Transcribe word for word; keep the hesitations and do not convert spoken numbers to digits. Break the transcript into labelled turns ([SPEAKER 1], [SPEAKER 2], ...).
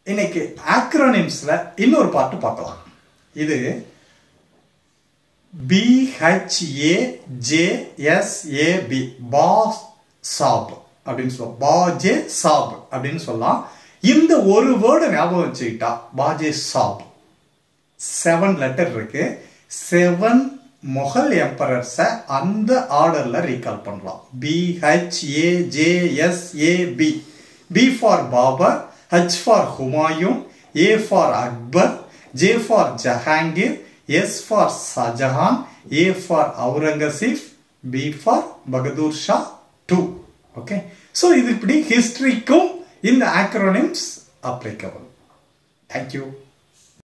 [SPEAKER 1] இன்னைக்கு ஆக்ரோனிம்ஸ்ல இன்னொரு பார்ட் பார்க்கலாம். இது B H A J S A B பாஜேசாப் அப்படின்னு சொல்லலாம். பாஜேசாப் அப்படின்னு சொல்லலாம். இந்த ஒரு வேர்டை ஞாபகம் வச்சுக்கிட்டா பாஜேசாப் செவன் லெட்டர் இருக்கு. செவன் முகல் எம்பரர்ஸை அந்த ஆர்டர்ல ரீகால் பண்ணலாம். B H A J S A B. B for Babar, H for Humayun, A for Akbar, J for Jahangir, S for Shahjahan, A for Aurangzeb, B for Bahadur Shah two. Okay, so இது இப்படி ஹிஸ்டரிக்கும் இந்த ஆக்ரோனிம்ஸ் அப்ளிகபிள். தேங்க்யூ.